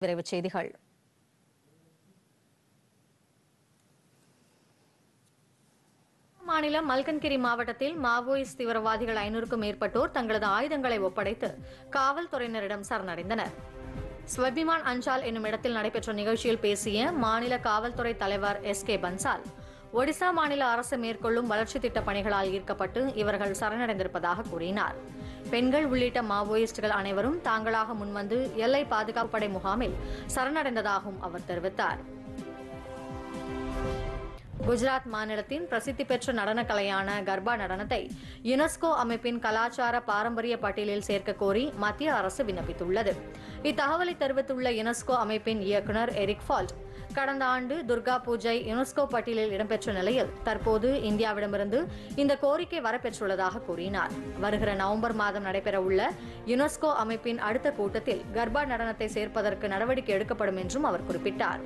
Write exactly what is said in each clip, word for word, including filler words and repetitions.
விரைவுச் செய்திகள். மாநிலம் மல்கன்கிரி மாவட்டத்தில் மாவோயிஸ்ட் தீவிரவாதிகள் ஐநூறுக்கும் மேற்பட்டோர் தங்களது ஆயுதங்களை ஒப்படைத்து காவல்துறையினரிடம் சரணடைந்தனர். ஸ்வபிமான் அஞ்சால் என்னும் இடத்தில் நடைபெற்ற நிகழ்ச்சியில் பேசிய மாநில காவல்துறை தலைவர் எஸ் கே பன்சால், ஒடிசா மாநில அரசு மேற்கொள்ளும் வளர்ச்சி திட்டப் பணிகளால் ஈர்க்கப்பட்டு இவர்கள் சரணடைந்திருப்பதாக கூறினார். பெண்கள் உள்ளிட்ட மாவோயிஸ்டுகள் அனைவரும் தாங்களாக முன்வந்து எல்லை பாதுகாப்பு படை முகாமில் சரணடைந்ததாகவும் அவர் தெரிவித்தார். குஜராத் மாநிலத்தின் பிரசித்தி பெற்ற நடனக் கலையான கர்பா நடனத்தை யுனெஸ்கோ அமைப்பின் கலாச்சார பாரம்பரிய பட்டியலில் சேர்க்க கோரி மத்திய அரசு விண்ணப்பித்துள்ளது. இத்தகவலை தெரிவித்துள்ள யுனெஸ்கோ அமைப்பின் இயக்குநர் எரிக் ஃபால்ட், கடந்த ஆண்டு துர்கா பூஜை யுனெஸ்கோ பட்டியலில் இடம்பெற்ற நிலையில் தற்போது இந்தியாவிடமிருந்து இந்த கோரிக்கை வரப்பெற்றுள்ளதாக கூறினார். வருகிற நவம்பர் மாதம் நடைபெறவுள்ள யுனெஸ்கோ அமைப்பின் அடுத்த கூட்டத்தில் கர்பா நடனத்தை சேர்ப்பதற்கு நடவடிக்கை எடுக்கப்படும் என்றும் அவர் குறிப்பிட்டார்.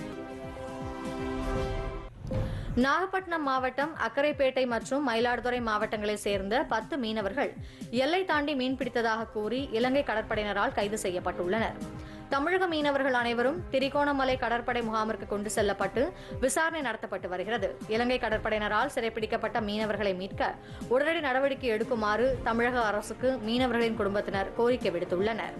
நாகப்பட்டினம் மாவட்டம் அக்கரைப்பேட்டை மற்றும் மயிலாடுதுறை மாவட்டங்களைச் சேர்ந்த பத்து மீனவர்கள் எல்லை தாண்டி மீன்பிடித்ததாக கூறி இலங்கை கடற்படையினரால் கைது செய்யப்பட்டுள்ளனர். தமிழக மீனவர்கள் அனைவரும் திரிகோணமலை கடற்படை முகாமிற்கு கொண்டு செல்லப்பட்டு விசாரணை நடத்தப்பட்டு வருகிறது. இலங்கை கடற்படையினரால் சிறைப்பிடிக்கப்பட்ட மீனவர்களை மீட்க உடனடி நடவடிக்கை எடுக்குமாறு தமிழக அரசுக்கு மீனவர்களின் குடும்பத்தினர் கோரிக்கை விடுத்துள்ளனர்.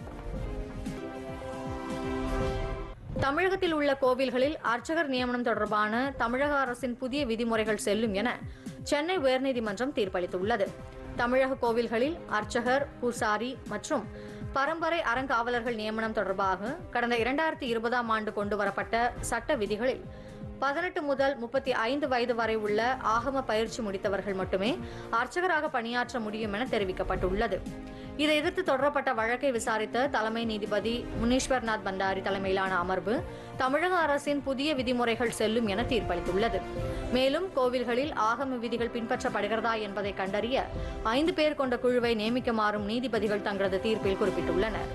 தமிழகத்தில் உள்ள கோவில்களில் அர்ச்சகர் நியமனம் தொடர்பான தமிழக அரசின் புதிய விதிமுறைகள் செல்லும் என சென்னை உயர்நீதிமன்றம் தீர்ப்பளித்துள்ளது. தமிழக கோவில்களில் அர்ச்சகர், பூசாரி மற்றும் பரம்பரை அறங்காவலர்கள் நியமனம் தொடர்பாக கடந்த இரண்டாயிரத்தி இருபதாம் ஆண்டு கொண்டுவரப்பட்ட சட்ட விதிகளில் பதினெட்டு முதல் முப்பத்தி ஐந்து வயது வரை உள்ள ஆகம பயிற்சி முடித்தவர்கள் மட்டுமே அர்ச்சகராக பணியாற்ற முடியும் என தெரிவிக்கப்பட்டுள்ளது. இதை எதிர்த்து தொடரப்பட்ட வழக்கை விசாரித்த தலைமை நீதிபதி முனீஸ்வர்நாத் பண்டாரி தலைமையிலான அமர்வு தமிழக அரசின் புதிய விதிமுறைகள் செல்லும் என தீர்ப்பளித்துள்ளது. மேலும் கோவில்களில் ஆகம விதிகள் பின்பற்றப்படுகிறதா என்பதை கண்டறிய ஐந்து பேர் கொண்ட குழுவை நியமிக்குமாறும் நீதிபதிகள் தங்களது தீர்ப்பில் குறிப்பிட்டுள்ளனர்.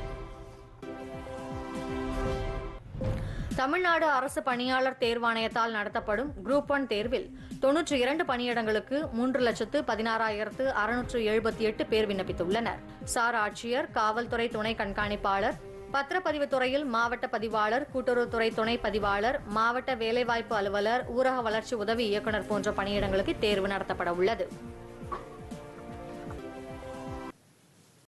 தமிழ்நாடு அரசு பணியாளர் தேர்வாணையத்தால் நடத்தப்படும் குரூப் ஒன் தேர்வில் தொன்னூற்றி இரண்டு பணியிடங்களுக்கு மூன்று லட்சத்து பதினாறாயிரத்து அறுநூற்று எழுபத்தி எட்டு பேர் விண்ணப்பித்துள்ளனர். சார் ஆட்சியர், காவல்துறை துணை கண்காணிப்பாளர், பத்திரப்பதிவு துறையில் மாவட்ட பதிவாளர், கூட்டுறவுத்துறை துணை பதிவாளர், மாவட்ட வேலைவாய்ப்பு அலுவலர், ஊரக வளர்ச்சி உதவி இயக்குநர் போன்ற பணியிடங்களுக்கு தேர்வு நடத்தப்பட உள்ளது.